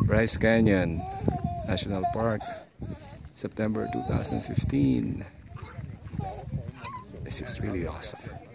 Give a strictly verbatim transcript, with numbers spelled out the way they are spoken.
Bryce Canyon National Park, September two thousand fifteen. This is really awesome.